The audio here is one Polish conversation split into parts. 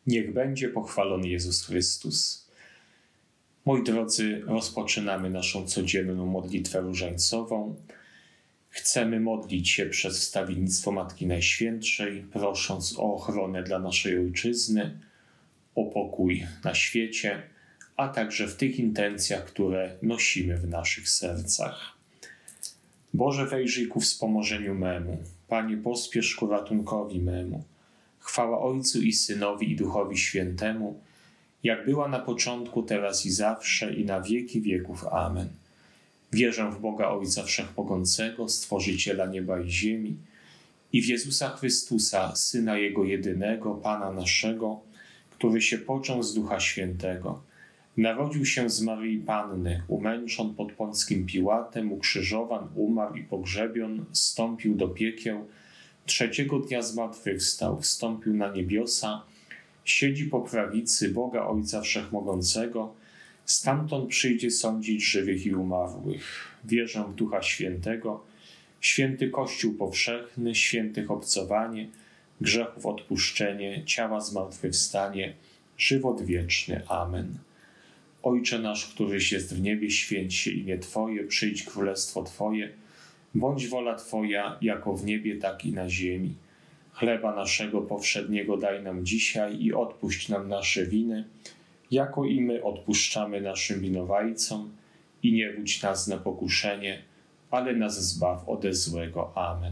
Niech będzie pochwalony Jezus Chrystus. Moi drodzy, rozpoczynamy naszą codzienną modlitwę różańcową. Chcemy modlić się przez wstawiennictwo Matki Najświętszej, prosząc o ochronę dla naszej Ojczyzny, o pokój na świecie, a także w tych intencjach, które nosimy w naszych sercach. Boże, wejrzyj ku wspomożeniu memu. Panie, pospiesz ku ratunkowi memu. Chwała Ojcu i Synowi i Duchowi Świętemu, jak była na początku, teraz i zawsze, i na wieki wieków. Amen. Wierzę w Boga Ojca Wszechmogącego, Stworzyciela nieba i ziemi, i w Jezusa Chrystusa, Syna Jego jedynego, Pana naszego, który się począł z Ducha Świętego. Narodził się z Maryi Panny, umęczon pod Pąckim Piłatem, ukrzyżowan, umarł i pogrzebion, zstąpił do piekieł, trzeciego dnia zmartwychwstał, wstąpił na niebiosa, siedzi po prawicy Boga Ojca Wszechmogącego, stamtąd przyjdzie sądzić żywych i umarłych. Wierzę w Ducha Świętego, święty Kościół powszechny, świętych obcowanie, grzechów odpuszczenie, ciała zmartwychwstanie, żywot wieczny. Amen. Ojcze nasz, któryś jest w niebie, święć się imię Twoje, przyjdź królestwo Twoje, bądź wola Twoja, jako w niebie, tak i na ziemi. Chleba naszego powszedniego daj nam dzisiaj i odpuść nam nasze winy, jako i my odpuszczamy naszym winowajcom, i nie wódź nas na pokuszenie, ale nas zbaw ode złego. Amen.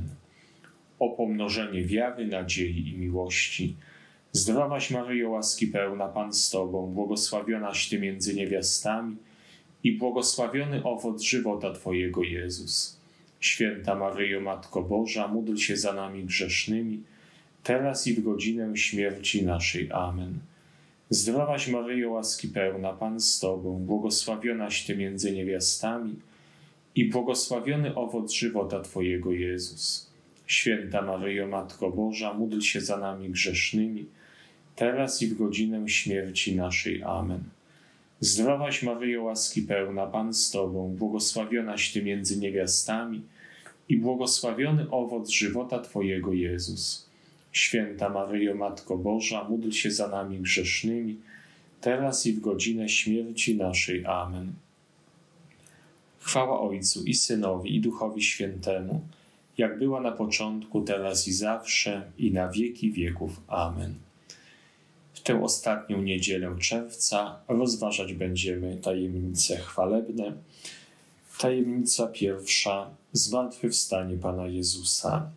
O pomnożenie wiary, nadziei i miłości. Zdrowaś Maryjo, łaski pełna, Pan z Tobą, błogosławionaś Ty między niewiastami i błogosławiony owoc żywota Twojego, Jezus. Święta Maryjo, Matko Boża, módl się za nami grzesznymi, teraz i w godzinę śmierci naszej. Amen. Zdrowaś Maryjo, łaski pełna, Pan z Tobą, błogosławionaś Ty między niewiastami i błogosławiony owoc żywota Twojego, Jezus. Święta Maryjo, Matko Boża, módl się za nami grzesznymi, teraz i w godzinę śmierci naszej. Amen. Zdrowaś Maryjo, łaski pełna, Pan z Tobą, błogosławionaś Ty między niewiastami i błogosławiony owoc żywota Twojego, Jezus. Święta Maryjo, Matko Boża, módl się za nami grzesznymi, teraz i w godzinę śmierci naszej. Amen. Chwała Ojcu i Synowi i Duchowi Świętemu, jak była na początku, teraz i zawsze, i na wieki wieków. Amen. W tę ostatnią niedzielę czerwca rozważać będziemy tajemnice chwalebne. Tajemnica pierwsza: zmartwychwstanie Pana Jezusa.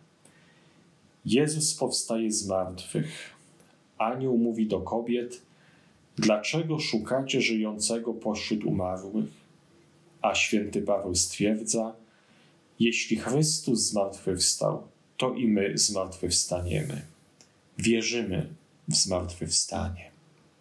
Jezus powstaje z martwych. Anioł mówi do kobiet: dlaczego szukacie żyjącego pośród umarłych? A święty Paweł stwierdza: jeśli Chrystus zmartwychwstał, to i my zmartwychwstaniemy. Wierzymy w zmartwychwstanie.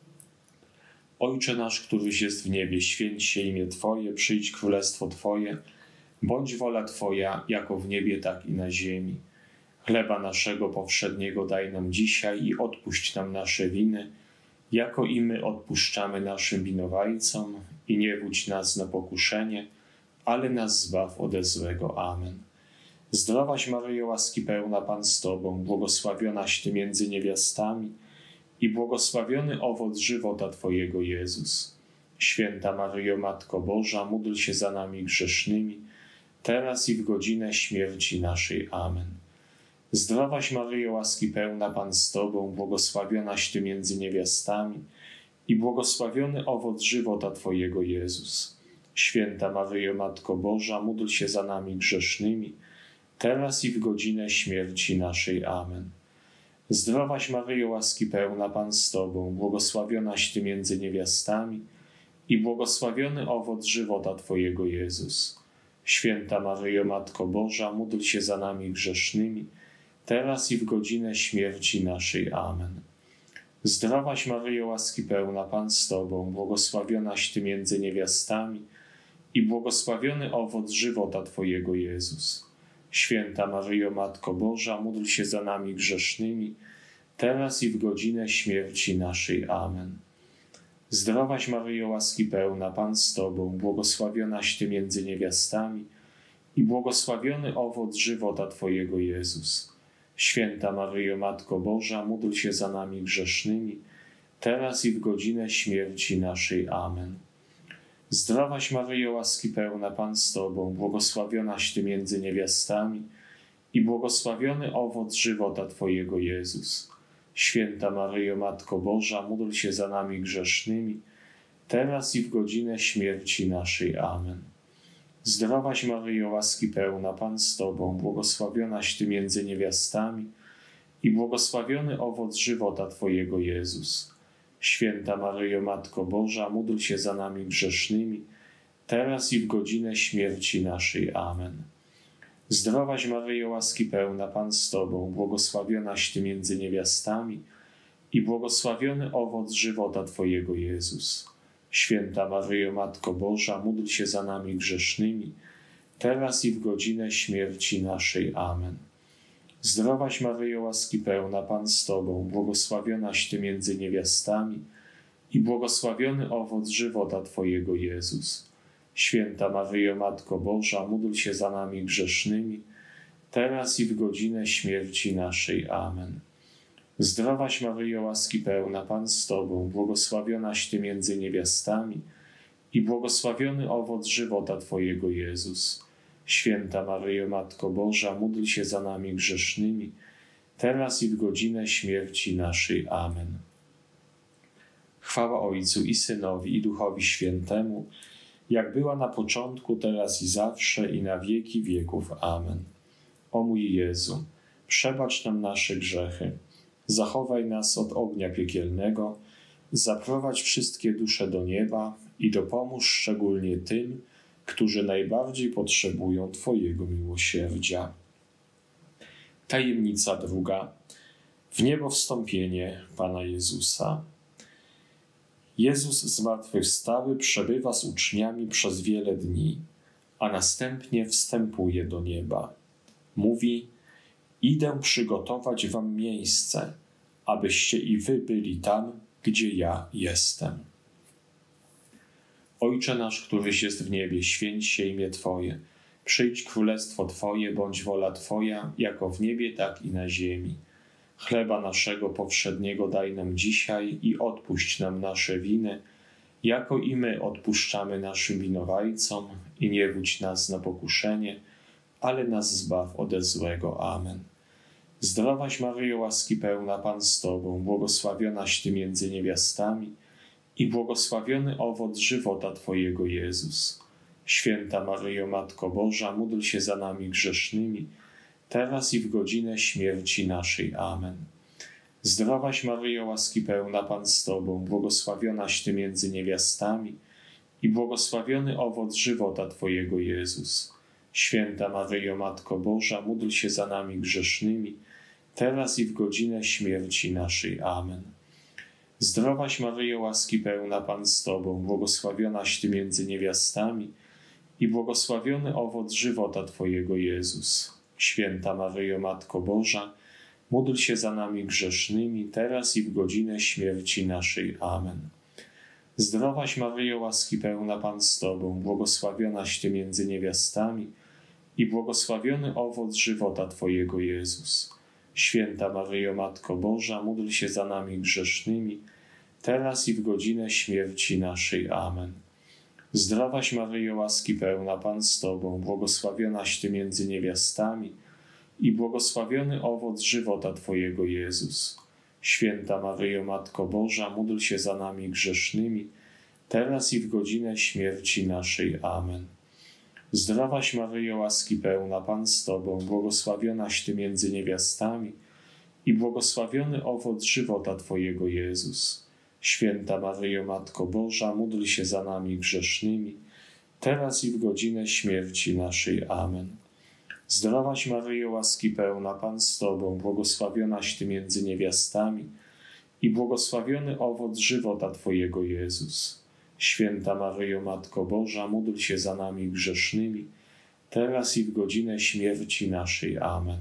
Ojcze nasz, któryś jest w niebie, święć się imię Twoje, przyjdź królestwo Twoje, bądź wola Twoja, jako w niebie, tak i na ziemi. Chleba naszego powszedniego daj nam dzisiaj i odpuść nam nasze winy, jako i my odpuszczamy naszym winowajcom, i nie wódź nas na pokuszenie, ale nas zbaw ode złego. Amen. Zdrowaś Maryjo, łaski pełna, Pan z Tobą, błogosławionaś Ty między niewiastami i błogosławiony owoc żywota Twojego, Jezus. Święta Maryjo, Matko Boża, módl się za nami grzesznymi, teraz i w godzinę śmierci naszej. Amen. Zdrowaś Maryjo, łaski pełna, Pan z Tobą, błogosławionaś Ty między niewiastami i błogosławiony owoc żywota Twojego, Jezus. Święta Maryjo, Matko Boża, módl się za nami grzesznymi, teraz i w godzinę śmierci naszej. Amen. Zdrowaś Maryjo, łaski pełna, Pan z Tobą, błogosławionaś Ty między niewiastami i błogosławiony owoc żywota Twojego, Jezus. Święta Maryjo, Matko Boża, módl się za nami grzesznymi, teraz i w godzinę śmierci naszej. Amen. Zdrowaś Maryjo, łaski pełna, Pan z Tobą, błogosławionaś Ty między niewiastami i błogosławiony owoc żywota Twojego, Jezus. Święta Maryjo, Matko Boża, módl się za nami grzesznymi, teraz i w godzinę śmierci naszej. Amen. Zdrowaś Maryjo, łaski pełna, Pan z Tobą, błogosławionaś Ty między niewiastami i błogosławiony owoc żywota Twojego, Jezus. Święta Maryjo, Matko Boża, módl się za nami grzesznymi, teraz i w godzinę śmierci naszej. Amen. Zdrowaś Maryjo, łaski pełna, Pan z Tobą, błogosławionaś Ty między niewiastami i błogosławiony owoc żywota Twojego, Jezus. Święta Maryjo, Matko Boża, módl się za nami grzesznymi, teraz i w godzinę śmierci naszej. Amen. Zdrowaś Maryjo, łaski pełna, Pan z Tobą, błogosławionaś Ty między niewiastami i błogosławiony owoc żywota Twojego, Jezus. Święta Maryjo, Matko Boża, módl się za nami grzesznymi, teraz i w godzinę śmierci naszej. Amen. Zdrowaś Maryjo, łaski pełna, Pan z Tobą, błogosławionaś Ty między niewiastami i błogosławiony owoc żywota Twojego, Jezus. Święta Maryjo, Matko Boża, módl się za nami grzesznymi, teraz i w godzinę śmierci naszej. Amen. Zdrowaś Maryjo, łaski pełna, Pan z Tobą, błogosławionaś Ty między niewiastami i błogosławiony owoc żywota Twojego, Jezus. Święta Maryjo, Matko Boża, módl się za nami grzesznymi, teraz i w godzinę śmierci naszej. Amen. Zdrowaś Maryjo, łaski pełna, Pan z Tobą, błogosławionaś Ty między niewiastami i błogosławiony owoc żywota Twojego, Jezus. Święta Maryjo, Matko Boża, módl się za nami grzesznymi, teraz i w godzinę śmierci naszej. Amen. Chwała Ojcu i Synowi, i Duchowi Świętemu, jak była na początku, teraz i zawsze, i na wieki wieków. Amen. O mój Jezu, przebacz nam nasze grzechy, zachowaj nas od ognia piekielnego, zaprowadź wszystkie dusze do nieba i dopomóż szczególnie tym, którzy najbardziej potrzebują Twojego miłosierdzia. Tajemnica druga. W niebo wstąpienie Pana Jezusa. Jezus zmartwychwstały przebywa z uczniami przez wiele dni, a następnie wstępuje do nieba. Mówi: idę przygotować wam miejsce, abyście i wy byli tam, gdzie ja jestem. Ojcze nasz, któryś jest w niebie, święć się imię Twoje. Przyjdź królestwo Twoje, bądź wola Twoja, jako w niebie, tak i na ziemi. Chleba naszego powszedniego daj nam dzisiaj i odpuść nam nasze winy, jako i my odpuszczamy naszym winowajcom, i nie wódź nas na pokuszenie, ale nas zbaw ode złego. Amen. Zdrowaś Maryjo, łaski pełna, Pan z Tobą, błogosławionaś Ty między niewiastami i błogosławiony owoc żywota Twojego, Jezus. Święta Maryjo, Matko Boża, módl się za nami grzesznymi, teraz i w godzinę śmierci naszej. Amen. Zdrowaś Maryjo, łaski pełna, Pan z Tobą, błogosławionaś Ty między niewiastami i błogosławiony owoc żywota Twojego, Jezus. Święta Maryjo, Matko Boża, módl się za nami grzesznymi, teraz i w godzinę śmierci naszej. Amen. Zdrowaś Maryjo, łaski pełna, Pan z Tobą, błogosławionaś Ty między niewiastami i błogosławiony owoc żywota Twojego, Jezus. Święta Maryjo, Matko Boża, módl się za nami grzesznymi, teraz i w godzinę śmierci naszej. Amen. Zdrowaś Maryjo, łaski pełna, Pan z Tobą, błogosławionaś Ty między niewiastami i błogosławiony owoc żywota Twojego, Jezus. Święta Maryjo, Matko Boża, módl się za nami grzesznymi, teraz i w godzinę śmierci naszej. Amen. Zdrowaś Maryjo, łaski pełna, Pan z Tobą, błogosławionaś Ty między niewiastami i błogosławiony owoc żywota Twojego, Jezus. Święta Maryjo, Matko Boża, módl się za nami grzesznymi, teraz i w godzinę śmierci naszej. Amen. Zdrowaś Maryjo, łaski pełna, Pan z Tobą, błogosławionaś Ty między niewiastami i błogosławiony owoc żywota Twojego, Jezus. Święta Maryjo, Matko Boża, módl się za nami grzesznymi, teraz i w godzinę śmierci naszej. Amen. Zdrowaś Maryjo, łaski pełna, Pan z Tobą, błogosławionaś Ty między niewiastami i błogosławiony owoc żywota Twojego, Jezus. Święta Maryjo, Matko Boża, módl się za nami grzesznymi, teraz i w godzinę śmierci naszej. Amen.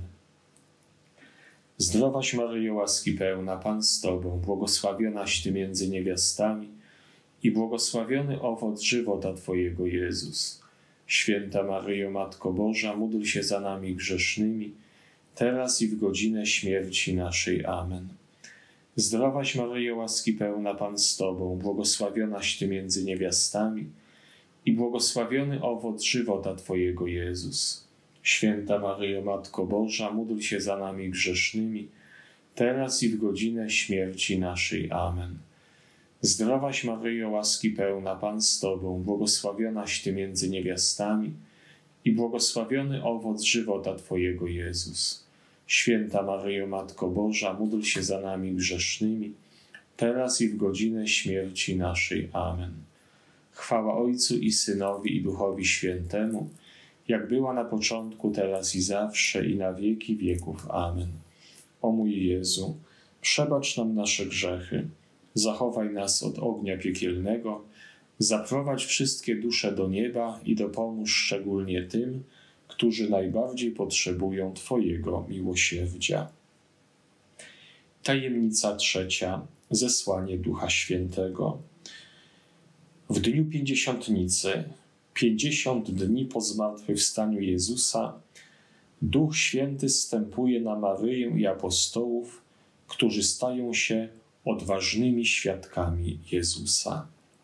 Zdrowaś Maryjo, łaski pełna, Pan z Tobą, błogosławionaś Ty między niewiastami i błogosławiony owoc żywota Twojego, Jezus. Święta Maryjo, Matko Boża, módl się za nami grzesznymi, teraz i w godzinę śmierci naszej. Amen. Zdrowaś Maryjo, łaski pełna, Pan z Tobą, błogosławionaś Ty między niewiastami i błogosławiony owoc żywota Twojego, Jezus. Święta Maryjo, Matko Boża, módl się za nami grzesznymi, teraz i w godzinę śmierci naszej. Amen. Zdrowaś Maryjo, łaski pełna, Pan z Tobą, błogosławionaś Ty między niewiastami i błogosławiony owoc żywota Twojego, Jezus. Święta Maryjo, Matko Boża, módl się za nami grzesznymi, teraz i w godzinę śmierci naszej. Amen. Chwała Ojcu i Synowi, i Duchowi Świętemu, jak była na początku, teraz i zawsze, i na wieki wieków. Amen. O mój Jezu, przebacz nam nasze grzechy, zachowaj nas od ognia piekielnego, zaprowadź wszystkie dusze do nieba i dopomóż szczególnie tym, którzy najbardziej potrzebują Twojego miłosierdzia. Tajemnica trzecia. Zesłanie Ducha Świętego. W dniu Pięćdziesiątnicy, 50 dni po zmartwychwstaniu Jezusa, Duch Święty zstępuje na Maryję i apostołów, którzy stają się odważnymi świadkami Jezusa.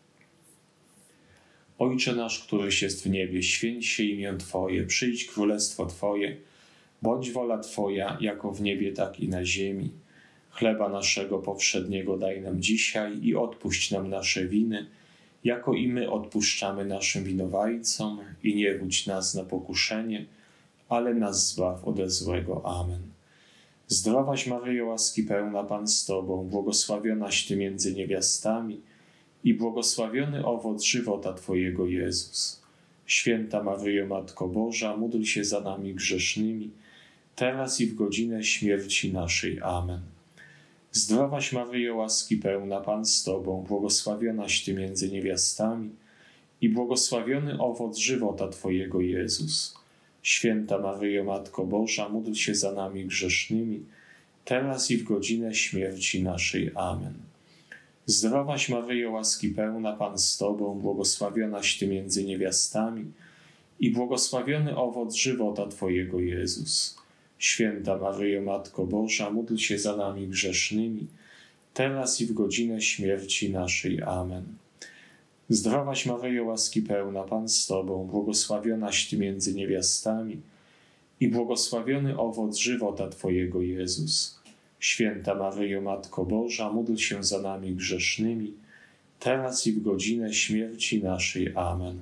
Ojcze nasz, któryś jest w niebie, święć się imię Twoje, przyjdź królestwo Twoje, bądź wola Twoja, jako w niebie, tak i na ziemi. Chleba naszego powszedniego daj nam dzisiaj i odpuść nam nasze winy, jako i my odpuszczamy naszym winowajcom, i nie wódź nas na pokuszenie, ale nas zbaw ode złego. Amen. Zdrowaś Maryjo, łaski pełna, Pan z Tobą, błogosławionaś Ty między niewiastami i błogosławiony owoc żywota Twojego, Jezus. Święta Maryjo, Matko Boża, módl się za nami grzesznymi, teraz i w godzinę śmierci naszej. Amen. Zdrowaś Maryjo, łaski pełna, Pan z Tobą, błogosławionaś Ty między niewiastami i błogosławiony owoc żywota Twojego, Jezus. Święta Maryjo, Matko Boża, módl się za nami grzesznymi, teraz i w godzinę śmierci naszej. Amen. Zdrowaś Maryjo, łaski pełna, Pan z Tobą, błogosławionaś Ty między niewiastami i błogosławiony owoc żywota Twojego, Jezus. Święta Maryjo, Matko Boża, módl się za nami grzesznymi, teraz i w godzinę śmierci naszej. Amen. Zdrowaś Maryjo, łaski pełna, Pan z Tobą, błogosławionaś Ty między niewiastami i błogosławiony owoc żywota Twojego, Jezus. Święta Maryjo, Matko Boża, módl się za nami grzesznymi, teraz i w godzinę śmierci naszej. Amen.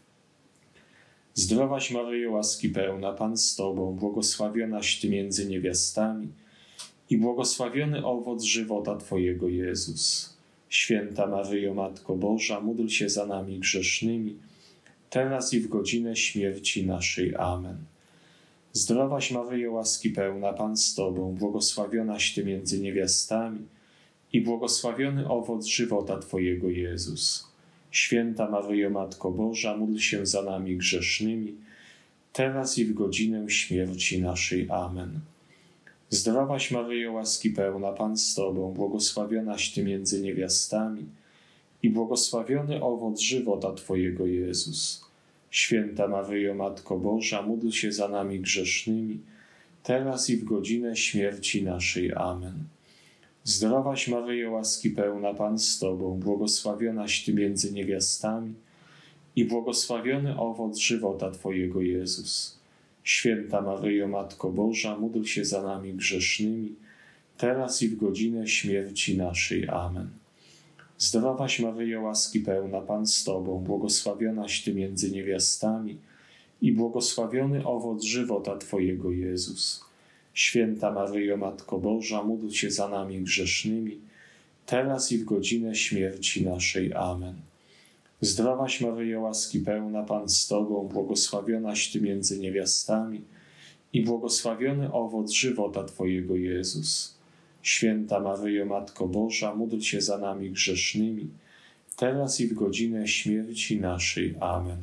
Zdrowaś Maryjo, łaski pełna, Pan z Tobą, błogosławionaś Ty między niewiastami i błogosławiony owoc żywota Twojego, Jezus. Święta Maryjo, Matko Boża, módl się za nami grzesznymi, teraz i w godzinę śmierci naszej. Amen. Zdrowaś Maryjo, łaski pełna, Pan z Tobą, błogosławionaś Ty między niewiastami i błogosławiony owoc żywota Twojego, Jezus. Święta Maryjo, Matko Boża, módl się za nami grzesznymi, teraz i w godzinę śmierci naszej. Amen. Zdrowaś Maryjo, łaski pełna, Pan z Tobą, błogosławionaś Ty między niewiastami i błogosławiony owoc żywota Twojego, Jezus. Święta Maryjo, Matko Boża, módl się za nami grzesznymi, teraz i w godzinę śmierci naszej. Amen. Zdrowaś Maryjo, łaski pełna, Pan z Tobą, błogosławionaś Ty między niewiastami i błogosławiony owoc żywota Twojego, Jezus. Święta Maryjo, Matko Boża, módl się za nami grzesznymi, teraz i w godzinę śmierci naszej. Amen. Zdrowaś Maryjo, łaski pełna, Pan z Tobą, błogosławionaś Ty między niewiastami i błogosławiony owoc żywota Twojego, Jezus. Święta Maryjo, Matko Boża, módl się za nami grzesznymi, teraz i w godzinę śmierci naszej. Amen. Zdrowaś Maryjo, łaski pełna, Pan z Tobą, błogosławionaś Ty między niewiastami i błogosławiony owoc żywota Twojego, Jezus. Święta Maryjo, Matko Boża, módl się za nami grzesznymi, teraz i w godzinę śmierci naszej. Amen.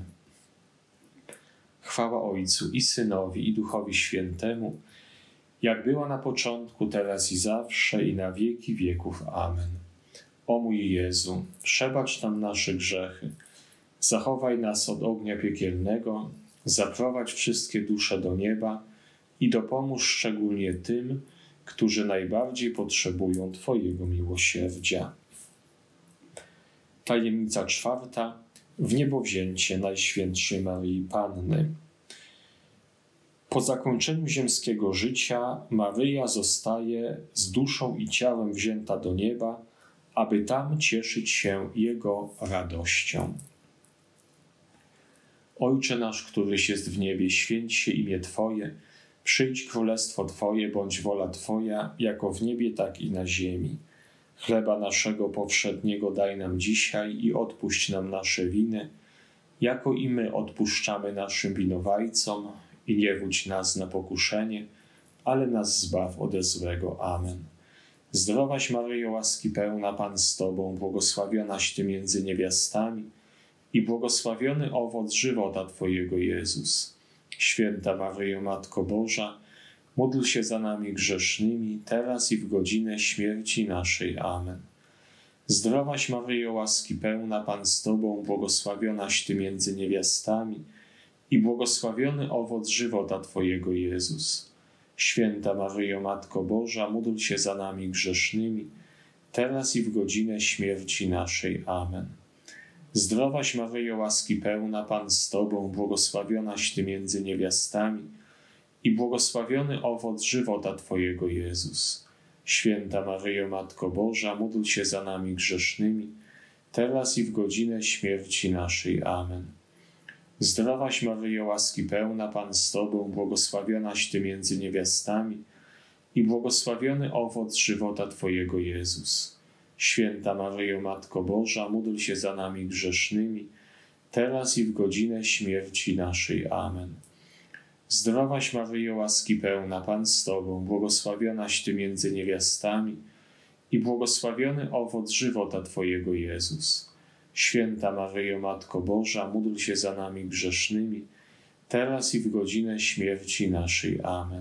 Chwała Ojcu i Synowi, i Duchowi Świętemu, jak była na początku, teraz i zawsze, i na wieki wieków. Amen. O mój Jezu, przebacz nam nasze grzechy, zachowaj nas od ognia piekielnego, zaprowadź wszystkie dusze do nieba i dopomóż szczególnie tym, którzy najbardziej potrzebują Twojego miłosierdzia. Tajemnica czwarta. Wniebowzięcie Najświętszej Maryi Panny. Po zakończeniu ziemskiego życia Maryja zostaje z duszą i ciałem wzięta do nieba, aby tam cieszyć się Jego radością. Ojcze nasz, któryś jest w niebie, święć się imię Twoje, przyjdź królestwo Twoje, bądź wola Twoja, jako w niebie, tak i na ziemi. Chleba naszego powszedniego daj nam dzisiaj i odpuść nam nasze winy, jako i my odpuszczamy naszym winowajcom, i nie wódź nas na pokuszenie, ale nas zbaw ode złego. Amen. Zdrowaś Maryjo, łaski pełna, Pan z Tobą, błogosławionaś Ty między niewiastami i błogosławiony owoc żywota Twojego, Jezus. Święta Maryjo, Matko Boża, módl się za nami grzesznymi, teraz i w godzinę śmierci naszej. Amen. Zdrowaś Maryjo, łaski pełna, Pan z Tobą, błogosławionaś Ty między niewiastami i błogosławiony owoc żywota Twojego, Jezus. Święta Maryjo, Matko Boża, módl się za nami grzesznymi, teraz i w godzinę śmierci naszej. Amen. Zdrowaś Maryjo, łaski pełna, Pan z Tobą, błogosławionaś Ty między niewiastami i błogosławiony owoc żywota Twojego, Jezus. Święta Maryjo, Matko Boża, módl się za nami grzesznymi, teraz i w godzinę śmierci naszej. Amen. Zdrowaś Maryjo, łaski pełna, Pan z Tobą, błogosławionaś Ty między niewiastami i błogosławiony owoc żywota Twojego, Jezus. Święta Maryjo, Matko Boża, módl się za nami grzesznymi, teraz i w godzinę śmierci naszej. Amen. Zdrowaś Maryjo, łaski pełna, Pan z Tobą, błogosławionaś Ty między niewiastami i błogosławiony owoc żywota Twojego, Jezus. Święta Maryjo, Matko Boża, módl się za nami grzesznymi, teraz i w godzinę śmierci naszej. Amen.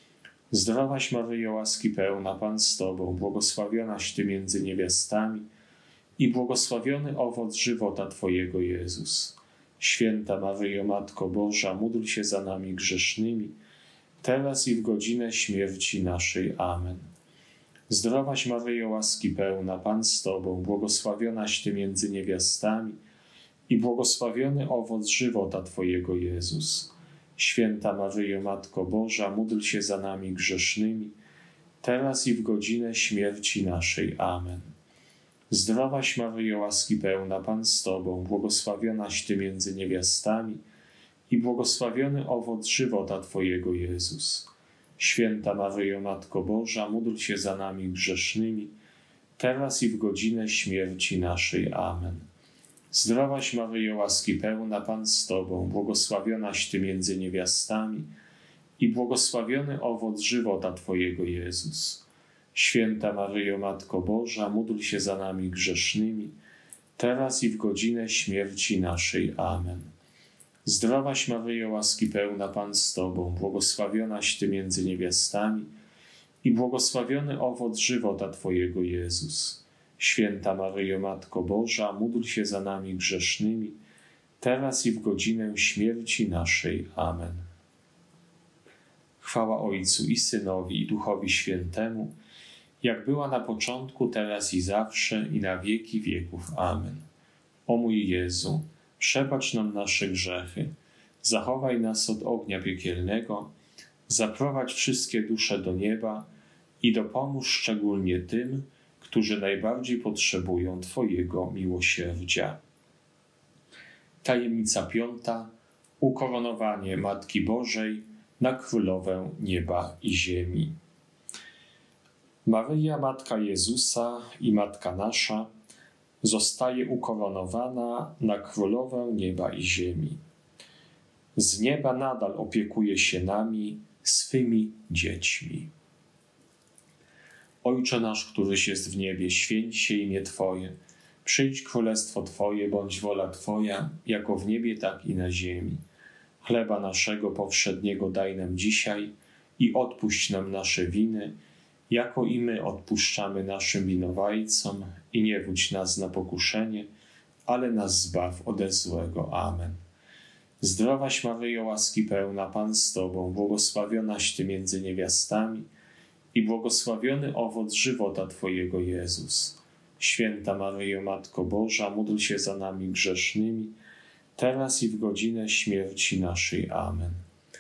Zdrowaś Maryjo, łaski pełna, Pan z Tobą, błogosławionaś Ty między niewiastami i błogosławiony owoc żywota Twojego, Jezus. Święta Maryjo, Matko Boża, módl się za nami grzesznymi, teraz i w godzinę śmierci naszej. Amen. Zdrowaś Maryjo, łaski pełna, Pan z Tobą, błogosławionaś Ty między niewiastami i błogosławiony owoc żywota Twojego, Jezus. Święta Maryjo, Matko Boża, módl się za nami grzesznymi, teraz i w godzinę śmierci naszej. Amen. Zdrowaś Maryjo, łaski pełna, Pan z Tobą, błogosławionaś Ty między niewiastami i błogosławiony owoc żywota Twojego, Jezus. Święta Maryjo, Matko Boża, módl się za nami grzesznymi, teraz i w godzinę śmierci naszej. Amen. Zdrowaś Maryjo, łaski pełna, Pan z Tobą, błogosławionaś Ty między niewiastami i błogosławiony owoc żywota Twojego, Jezus. Święta Maryjo, Matko Boża, módl się za nami grzesznymi, teraz i w godzinę śmierci naszej. Amen. Zdrowaś Maryjo, łaski pełna, Pan z Tobą, błogosławionaś Ty między niewiastami i błogosławiony owoc żywota Twojego, Jezus. Święta Maryjo, Matko Boża, módl się za nami grzesznymi, teraz i w godzinę śmierci naszej. Amen. Chwała Ojcu i Synowi, i Duchowi Świętemu, jak była na początku, teraz i zawsze, i na wieki wieków. Amen. O mój Jezu, przebacz nam nasze grzechy, zachowaj nas od ognia piekielnego, zaprowadź wszystkie dusze do nieba i dopomóż szczególnie tym, którzy najbardziej potrzebują Twojego miłosierdzia. Tajemnica piąta. Ukoronowanie Matki Bożej na Królowę nieba i ziemi. Maryja, Matka Jezusa i Matka nasza, zostaje ukoronowana na Królowę nieba i ziemi. Z nieba nadal opiekuje się nami, swymi dziećmi. Ojcze nasz, któryś jest w niebie, święć się imię Twoje. Przyjdź królestwo Twoje, bądź wola Twoja, jako w niebie, tak i na ziemi. Chleba naszego powszedniego daj nam dzisiaj i odpuść nam nasze winy, jako i my odpuszczamy naszym winowajcom, i nie wódź nas na pokuszenie, ale nas zbaw ode złego. Amen. Zdrowaś Maryjo, łaski pełna, Pan z Tobą, błogosławionaś Ty między niewiastami i błogosławiony owoc żywota Twojego, Jezus. Święta Maryjo, Matko Boża, módl się za nami grzesznymi, teraz i w godzinę śmierci naszej. Amen.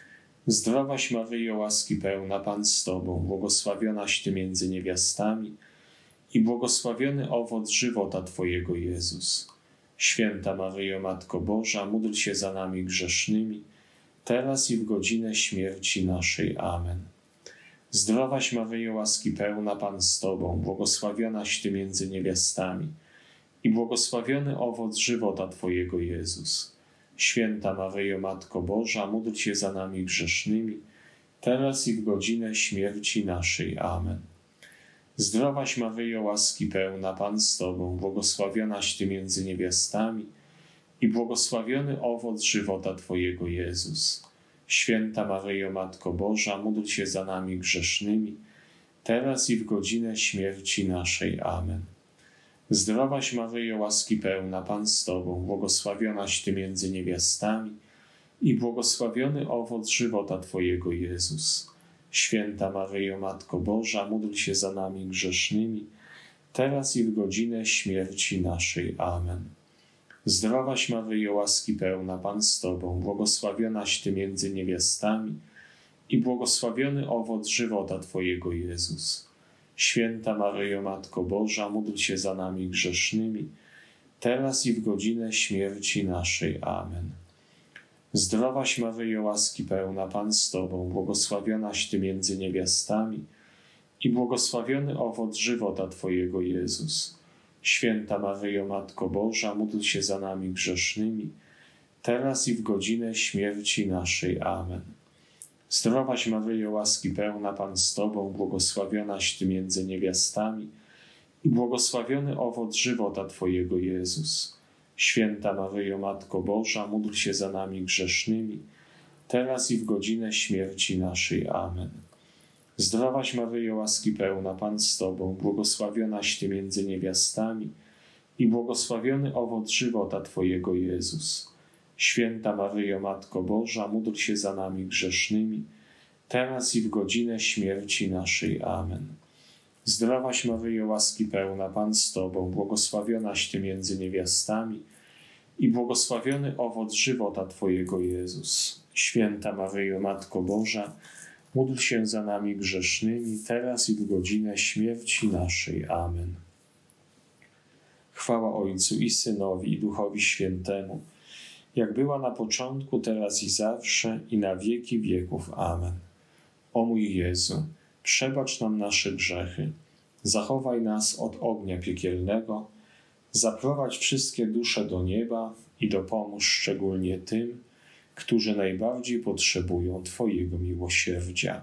Zdrowaś Maryjo, łaski pełna, Pan z Tobą, błogosławionaś Ty między niewiastami i błogosławiony owoc żywota Twojego, Jezus. Święta Maryjo, Matko Boża, módl się za nami grzesznymi, teraz i w godzinę śmierci naszej. Amen. Zdrowaś Maryjo, łaski pełna, Pan z Tobą, błogosławionaś Ty między niewiastami i błogosławiony owoc żywota Twojego, Jezus. Święta Maryjo, Matko Boża, módl się za nami grzesznymi, teraz i w godzinę śmierci naszej. Amen. Zdrowaś Maryjo, łaski pełna, Pan z Tobą, błogosławionaś Ty między niewiastami i błogosławiony owoc żywota Twojego, Jezus. Święta Maryjo, Matko Boża, módl się za nami grzesznymi, teraz i w godzinę śmierci naszej. Amen. Zdrowaś Maryjo, łaski pełna, Pan z Tobą, błogosławionaś Ty między niewiastami i błogosławiony owoc żywota Twojego, Jezus. Święta Maryjo, Matko Boża, módl się za nami grzesznymi, teraz i w godzinę śmierci naszej. Amen. Zdrowaś Maryjo, łaski pełna, Pan z Tobą, błogosławionaś Ty między niewiastami i błogosławiony owoc żywota Twojego, Jezus. Święta Maryjo, Matko Boża, módl się za nami grzesznymi, teraz i w godzinę śmierci naszej. Amen. Zdrowaś Maryjo, łaski pełna, Pan z Tobą, błogosławionaś Ty między niewiastami i błogosławiony owoc żywota Twojego, Jezus. Święta Maryjo, Matko Boża, módl się za nami grzesznymi, teraz i w godzinę śmierci naszej. Amen. Zdrowaś Maryjo, łaski pełna, Pan z Tobą, błogosławionaś Ty między niewiastami i błogosławiony owoc żywota Twojego, Jezus. Święta Maryjo, Matko Boża, módl się za nami grzesznymi, teraz i w godzinę śmierci naszej. Amen. Zdrowaś Maryjo, łaski pełna, Pan z Tobą, błogosławionaś Ty między niewiastami i błogosławiony owoc żywota Twojego, Jezus. Święta Maryjo, Matko Boża, módl się za nami grzesznymi, teraz i w godzinę śmierci naszej. Amen. Zdrowaś Maryjo, łaski pełna, Pan z Tobą, błogosławionaś Ty między niewiastami i błogosławiony owoc żywota Twojego, Jezus. Święta Maryjo, Matko Boża, módl się za nami grzesznymi, teraz i w godzinę śmierci naszej. Amen. Chwała Ojcu i Synowi, i Duchowi Świętemu, jak była na początku, teraz i zawsze, i na wieki wieków. Amen. O mój Jezu, przebacz nam nasze grzechy, zachowaj nas od ognia piekielnego, zaprowadź wszystkie dusze do nieba i dopomóż szczególnie tym, którzy najbardziej potrzebują Twojego miłosierdzia.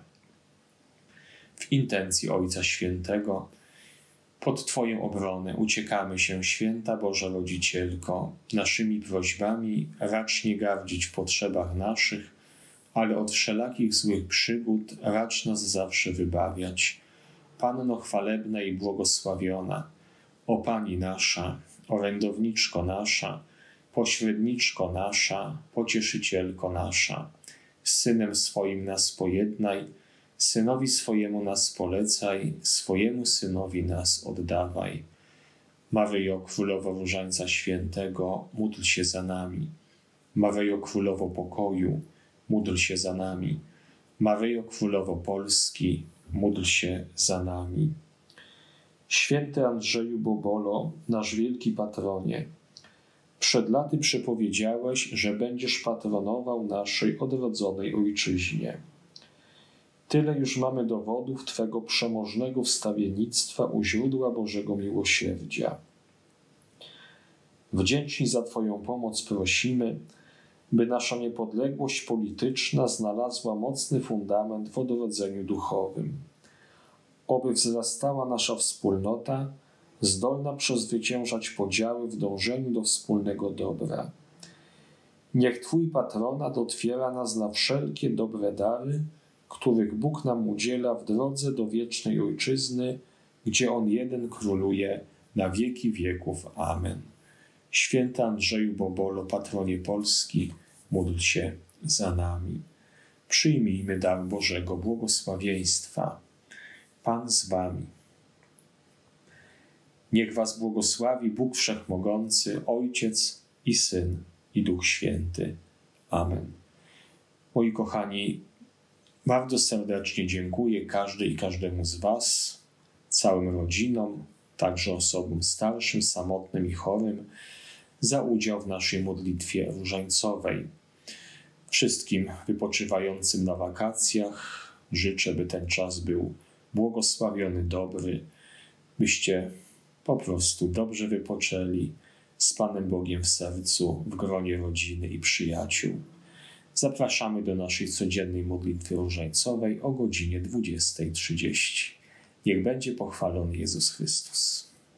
W intencji Ojca Świętego, pod Twoją obronę uciekamy się, Święta Boża Rodzicielko, naszymi prośbami racz nie gardzić w potrzebach naszych, ale od wszelakich złych przygód racz nas zawsze wybawiać. Panno chwalebna i błogosławiona, o Pani nasza, orędowniczko nasza, pośredniczko nasza, pocieszycielko nasza, z Synem swoim nas pojednaj, Synowi swojemu nas polecaj, swojemu Synowi nas oddawaj. Maryjo, Królowo Różańca Świętego, módl się za nami. Maryjo, Królowo Pokoju, módl się za nami. Maryjo, Królowo Polski, módl się za nami. Święty Andrzeju Bobolo, nasz wielki patronie, przed laty przepowiedziałeś, że będziesz patronował naszej odrodzonej ojczyźnie. Tyle już mamy dowodów Twego przemożnego wstawiennictwa u źródła Bożego miłosierdzia. Wdzięczni za Twoją pomoc prosimy, by nasza niepodległość polityczna znalazła mocny fundament w odrodzeniu duchowym. Oby wzrastała nasza wspólnota, zdolna przezwyciężać podziały w dążeniu do wspólnego dobra. Niech Twój patronat otwiera nas na wszelkie dobre dary, których Bóg nam udziela w drodze do wiecznej Ojczyzny, gdzie On jeden króluje na wieki wieków. Amen. Święty Andrzeju Bobolo, patronie Polski, módl się za nami. Przyjmijmy dar Bożego błogosławieństwa. Pan z wami. Niech was błogosławi Bóg Wszechmogący, Ojciec i Syn, i Duch Święty. Amen. Moi kochani, bardzo serdecznie dziękuję każdej i każdemu z was, całym rodzinom, także osobom starszym, samotnym i chorym, za udział w naszej modlitwie różańcowej. Wszystkim wypoczywającym na wakacjach życzę, by ten czas był błogosławiony, dobry, byście po prostu dobrze wypoczęli z Panem Bogiem w sercu, w gronie rodziny i przyjaciół. Zapraszamy do naszej codziennej modlitwy różańcowej o godzinie 20:30. Niech będzie pochwalony Jezus Chrystus.